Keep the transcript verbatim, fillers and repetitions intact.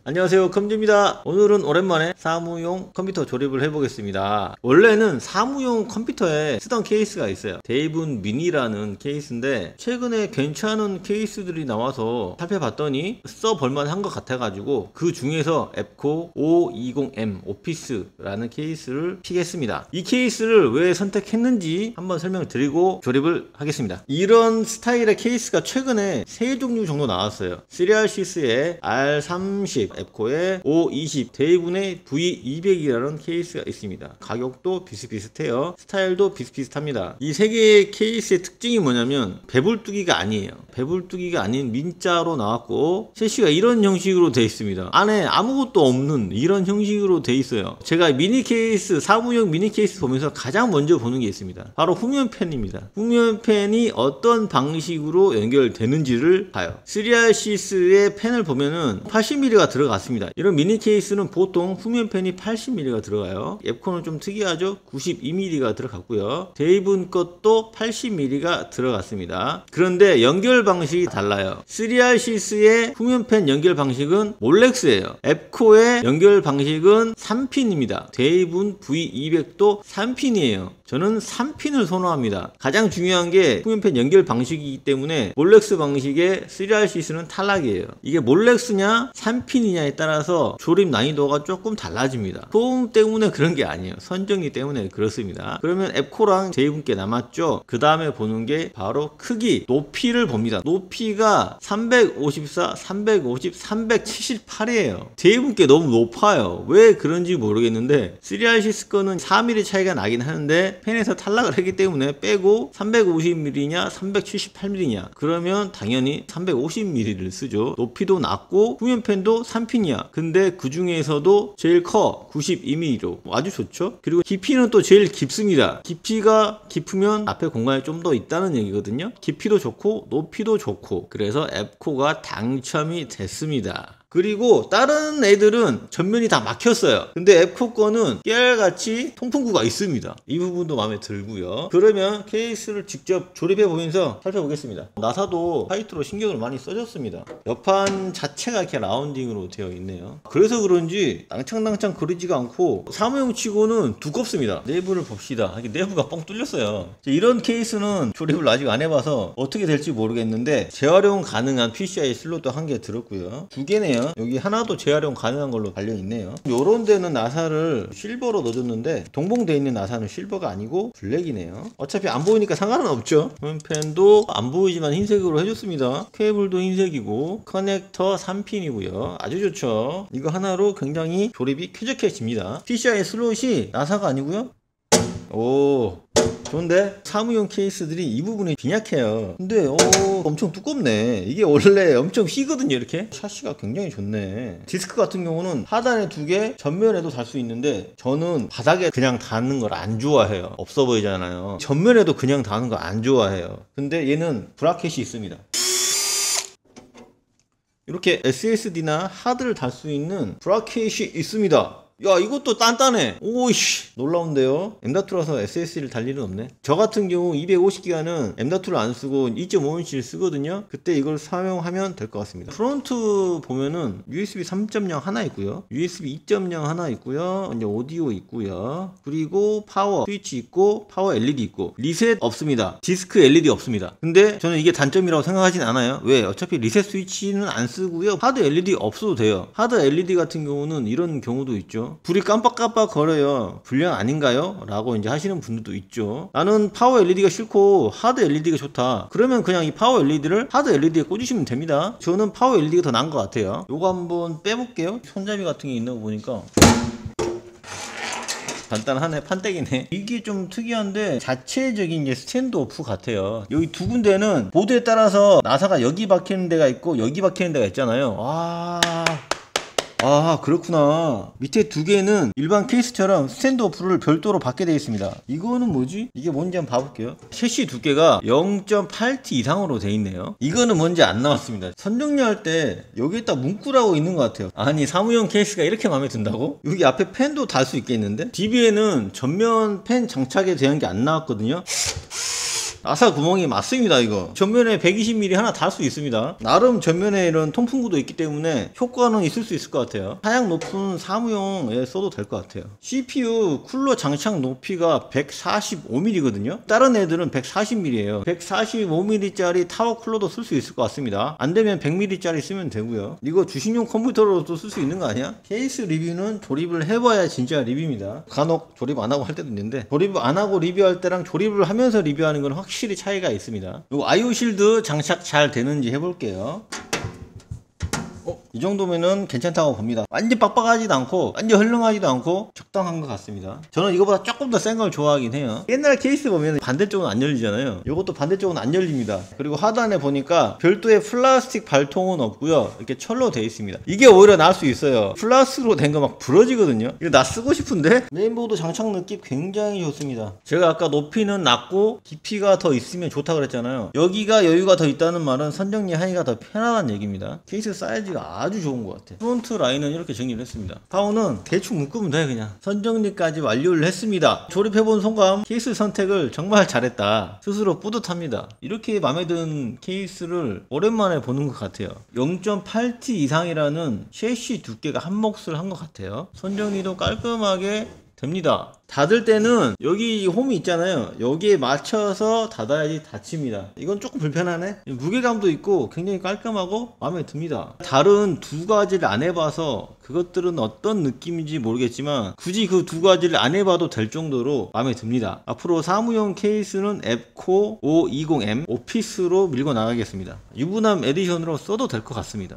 안녕하세요, 컴즈입니다. 오늘은 오랜만에 사무용 컴퓨터 조립을 해보겠습니다. 원래는 사무용 컴퓨터에 쓰던 케이스가 있어요. 데이븐 미니라는 케이스인데 최근에 괜찮은 케이스들이 나와서 살펴봤더니 써볼만 한 것 같아가지고 그 중에서 앱코 오이십 엠 오피스라는 케이스를 픽했습니다. 이 케이스를 왜 선택했는지 한번 설명을 드리고 조립을 하겠습니다. 이런 스타일의 케이스가 최근에 세 종류 정도 나왔어요. 시리얼시스의 알 삼십, 앱코의 오 이십, 데이븐의 브이 이백이라는 케이스가 있습니다. 가격도 비슷비슷해요. 스타일도 비슷비슷합니다. 이 세 개의 케이스의 특징이 뭐냐면 배불뚝이가 아니에요. 배불뚝이가 아닌 민자로 나왔고 셰시가 이런 형식으로 되어 있습니다. 안에 아무것도 없는 이런 형식으로 되어 있어요. 제가 미니 케이스, 사무용 미니 케이스 보면서 가장 먼저 보는 게 있습니다. 바로 후면팬입니다. 후면팬이 어떤 방식으로 연결되는지를 봐요. 시리얼시스의 펜을 보면은 팔십 밀리미터가 들어갔습니다. 이런 미니 케이스는 보통 후면팬이 팔십 밀리미터가 들어가요. 앱코는 좀 특이하죠. 구십이 밀리미터가 들어갔고요. 데이븐 것도 팔십 밀리미터가 들어갔습니다. 그런데 연결 방식이 달라요. 시리얼시스의 후면팬 연결 방식은 몰렉스예요. 앱코의 연결 방식은 삼 핀입니다. 데이븐 브이 이백도 삼 핀이에요. 저는 삼 핀을 선호합니다. 가장 중요한 게 후면팬 연결 방식이기 때문에 몰렉스 방식의 시리얼시스는 탈락이에요. 이게 몰렉스냐 삼 핀이냐에 따라서 조립 난이도가 조금 달라집니다. 소음 때문에 그런 게 아니에요. 선정리 때문에 그렇습니다. 그러면 앱코랑 데이븐께 남았죠. 그 다음에 보는 게 바로 크기, 높이를 봅니다. 높이가 삼백오십사, 삼백오십, 삼백칠십팔이에요 데이븐께 너무 높아요. 왜 그런지 모르겠는데 시리얼시스 거는 사 밀리미터 차이가 나긴 하는데 펜에서 탈락을 했기 때문에 빼고 삼백오십 밀리미터냐 삼백칠십팔 밀리미터냐 그러면 당연히 삼백오십 밀리미터를 쓰죠. 높이도 낮고 후면팬도 삼 핀이야. 근데 그 중에서도 제일 커 구십이 밀리미터로 아주 좋죠. 그리고 깊이는 또 제일 깊습니다. 깊이가 깊으면 앞에 공간이 좀 더 있다는 얘기거든요. 깊이도 좋고 높이도 좋고 그래서 앱코가 당첨이 됐습니다. 그리고 다른 애들은 전면이 다 막혔어요. 근데 앱코 거는 깨알같이 통풍구가 있습니다. 이 부분도 마음에 들고요. 그러면 케이스를 직접 조립해 보면서 살펴보겠습니다. 나사도 화이트로 신경을 많이 써줬습니다. 옆판 자체가 이렇게 라운딩으로 되어 있네요. 그래서 그런지 낭창낭창 거리지가 않고 사무용 치고는 두껍습니다. 내부를 봅시다. 내부가 뻥 뚫렸어요. 이런 케이스는 조립을 아직 안 해봐서 어떻게 될지 모르겠는데 재활용 가능한 피시아이 슬롯도 한 개 들었고요. 두 개네요. 여기 하나도 재활용 가능한 걸로 달려있네요. 요런 데는 나사를 실버로 넣어줬는데 동봉되어 있는 나사는 실버가 아니고 블랙이네요. 어차피 안 보이니까 상관은 없죠. 펜도 안 보이지만 흰색으로 해줬습니다. 케이블도 흰색이고 커넥터 삼 핀이고요. 아주 좋죠. 이거 하나로 굉장히 조립이 쾌적해집니다. 피시아이 슬롯이 나사가 아니고요. 오, 좋은데? 사무용 케이스들이 이 부분이 빈약해요. 근데 오, 엄청 두껍네. 이게 원래 엄청 휘거든요. 이렇게 샤시가 굉장히 좋네. 디스크 같은 경우는 하단에 두 개, 전면에도 달 수 있는데 저는 바닥에 그냥 닿는 걸 안 좋아해요. 없어 보이잖아요. 전면에도 그냥 닿는 거 안 좋아해요. 근데 얘는 브라켓이 있습니다. 이렇게 에스에스디나 하드를 달 수 있는 브라켓이 있습니다. 야, 이것도 단단해. 오이씨, 놀라운데요. 엠.투라서 에스에스디를 달 일은 없네. 저 같은 경우 이백오십 기가는 엠.투를 안 쓰고 이 점 오 인치를 쓰거든요. 그때 이걸 사용하면 될 것 같습니다. 프론트 보면은 유에스비 삼 점 영 하나 있고요. 유에스비 이 점 영 하나 있고요. 이제 오디오 있고요. 그리고 파워 스위치 있고 파워 엘이디 있고 리셋 없습니다. 디스크 엘이디 없습니다. 근데 저는 이게 단점이라고 생각하진 않아요. 왜? 어차피 리셋 스위치는 안 쓰고요. 하드 엘이디 없어도 돼요. 하드 엘이디 같은 경우는 이런 경우도 있죠. 불이 깜빡깜빡 거려요. 불량 아닌가요? 라고 이제 하시는 분들도 있죠. 나는 파워 엘이디가 싫고 하드 엘이디가 좋다. 그러면 그냥 이 파워 엘이디를 하드 엘이디에 꽂으시면 됩니다. 저는 파워 엘이디가 더 나은 것 같아요. 요거 한번 빼볼게요. 손잡이 같은 게 있는 거 보니까 간단하네. 판때기네. 이게 좀 특이한데 자체적인 이제 스탠드 오프 같아요. 여기 두 군데는 보드에 따라서 나사가 여기 박히는 데가 있고 여기 박히는 데가 있잖아요. 아... 아, 그렇구나. 밑에 두 개는 일반 케이스처럼 스탠드 오프를 별도로 받게 되어 있습니다. 이거는 뭐지? 이게 뭔지 한번 봐볼게요. 셰시 두께가 영 점 팔 티 이상으로 되어 있네요. 이거는 뭔지 안 나왔습니다. 선정리할 때 여기에다 문구라고 있는 것 같아요. 아니, 사무용 케이스가 이렇게 마음에 든다고? 여기 앞에 펜도 달 수 있겠는데? 디비에는 전면 펜 장착에 대한 게 안 나왔거든요. 나사 구멍이 맞습니다. 이거 전면에 백이십 밀리미터 하나 달 수 있습니다. 나름 전면에 이런 통풍구도 있기 때문에 효과는 있을 수 있을 것 같아요. 사양 높은 사무용에 써도 될 것 같아요. 씨피유 쿨러 장착 높이가 백사십오 밀리미터거든요 다른 애들은 백사십 밀리미터예요 백사십오 밀리미터짜리 타워 쿨러도 쓸 수 있을 것 같습니다. 안되면 백 밀리미터짜리 쓰면 되고요. 이거 주식용 컴퓨터로도 쓸 수 있는 거 아니야? 케이스 리뷰는 조립을 해봐야 진짜 리뷰입니다. 간혹 조립 안하고 할 때도 있는데, 조립 안하고 리뷰할 때랑 조립을 하면서 리뷰하는 건 확실히 차이가 있습니다. 요 아이오실드 장착 잘 되는지 해볼게요. 어, 이 정도면은 괜찮다고 봅니다. 완전 빡빡하지도 않고 완전 헐렁하지도 않고 적당한 것 같습니다. 저는 이거보다 조금 더 센 걸 좋아하긴 해요. 옛날 케이스 보면 반대쪽은 안 열리잖아요. 이것도 반대쪽은 안 열립니다. 그리고 하단에 보니까 별도의 플라스틱 발통은 없고요, 이렇게 철로 되어 있습니다. 이게 오히려 나을 수 있어요. 플라스틱으로 된 거 막 부러지거든요. 이거 나 쓰고 싶은데. 메인보드 장착 느낌 굉장히 좋습니다. 제가 아까 높이는 낮고 깊이가 더 있으면 좋다고 그랬잖아요. 여기가 여유가 더 있다는 말은 선정리 하기가 더 편하다는 얘기입니다. 케이스 사이즈가 아주 좋은 것 같아. 프론트 라인은 이렇게 정리를 했습니다. 파워는 대충 묶으면 돼. 그냥 선정리까지 완료를 했습니다. 조립해본 소감, 케이스 선택을 정말 잘했다. 스스로 뿌듯합니다. 이렇게 마음에 든 케이스를 오랜만에 보는 것 같아요. 영 점 팔 티 이상이라는 셰시 두께가 한 몫을 한 것 같아요. 선정리도 깔끔하게 됩니다. 닫을 때는 여기 홈이 있잖아요. 여기에 맞춰서 닫아야지 닫힙니다. 이건 조금 불편하네. 무게감도 있고 굉장히 깔끔하고 마음에 듭니다. 다른 두 가지를 안 해봐서 그것들은 어떤 느낌인지 모르겠지만 굳이 그 두 가지를 안 해봐도 될 정도로 마음에 듭니다. 앞으로 사무용 케이스는 앱코 오백이십 엠 오피스로 밀고 나가겠습니다. 유부남 에디션으로 써도 될 것 같습니다.